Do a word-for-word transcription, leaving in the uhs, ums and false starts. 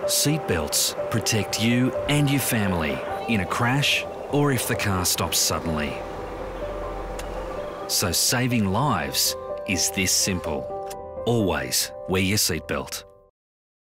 Seatbelts protect you and your family in a crash or if the car stops suddenly. So saving lives is this simple. Always wear your seatbelt.